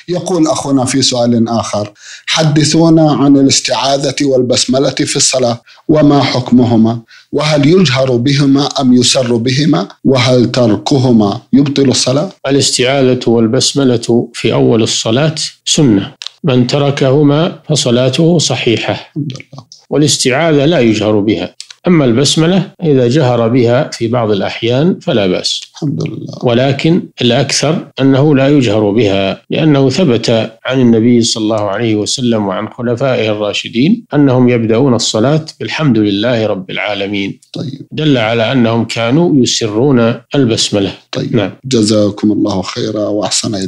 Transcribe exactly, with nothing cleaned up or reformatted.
يقول أخونا في سؤال آخر: حدثونا عن الاستعاذة والبسملة في الصلاة، وما حكمهما؟ وهل يجهر بهما أم يسر بهما؟ وهل تركهما يبطل الصلاة؟ الاستعاذة والبسملة في أول الصلاة سنة، من تركهما فصلاته صحيحة. الحمد لله. والاستعاذة لا يجهر بها، أما البسملة إذا جهر بها في بعض الأحيان فلا بأس. الحمد لله. ولكن الأكثر أنه لا يجهر بها، لأنه ثبت عن النبي صلى الله عليه وسلم وعن خلفائه الراشدين أنهم يبدأون الصلاة بالحمد لله رب العالمين. طيب. دل على أنهم كانوا يسرون البسملة. طيب. نعم. جزاكم الله خيرا وأحسن إليكم.